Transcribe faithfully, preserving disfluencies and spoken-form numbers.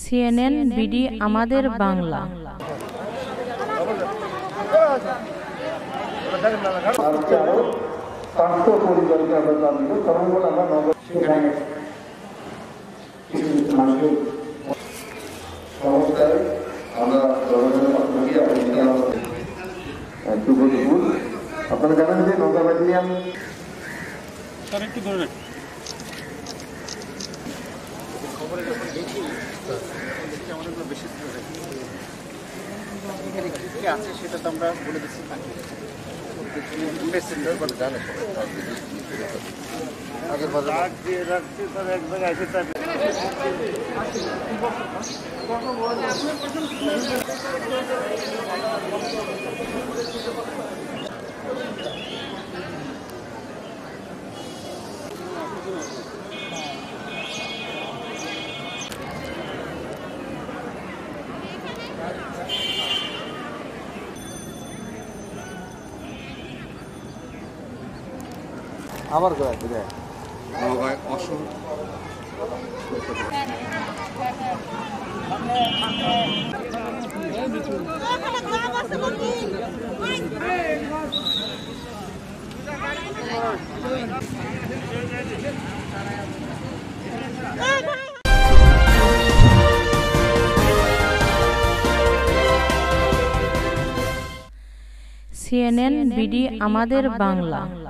CNN BD আমাদের বাংলা। স্বাস্থ্য পরিচর্যা সর্বমূল আমরা নগর সংস্থায় আমরা জনগণের পক্ষ থেকে শুভ দুপুর। আপনারা জানেন যে নৌকা ব্যাটালিয়ান অনেকগুলো বেশি এখানে কি কি আছে সেটা তো আমরা বলে দিচ্ছি আগের বাজার এক জায়গায় আছে তার আবার করে বুঝে নগায় অসুর সিএনএন বিডি আমাদের বাংলা।